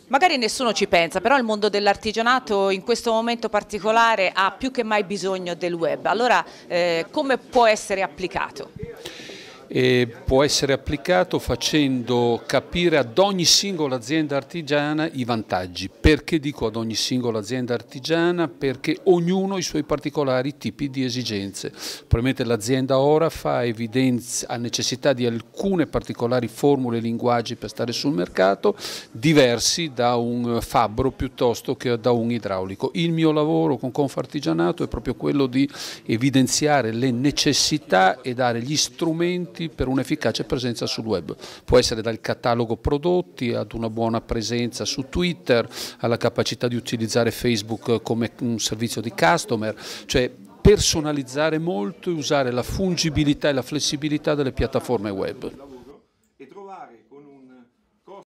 Magari nessuno ci pensa, però il mondo dell'artigianato in questo momento particolare ha più che mai bisogno del web. Allora, come può essere applicato? Può essere applicato facendo capire ad ogni singola azienda artigiana i vantaggi. Perché dico ad ogni singola azienda artigiana? Perché ognuno ha i suoi particolari tipi di esigenze. Probabilmente l'azienda ora ha necessità di alcune particolari formule e linguaggi per stare sul mercato, diversi da un fabbro piuttosto che da un idraulico. Il mio lavoro con Confartigianato è proprio quello di evidenziare le necessità e dare gli strumenti per un'efficace presenza sul web. Può essere dal catalogo prodotti ad una buona presenza su Twitter, alla capacità di utilizzare Facebook come un servizio di customer, cioè personalizzare molto e usare la fungibilità e la flessibilità delle piattaforme web.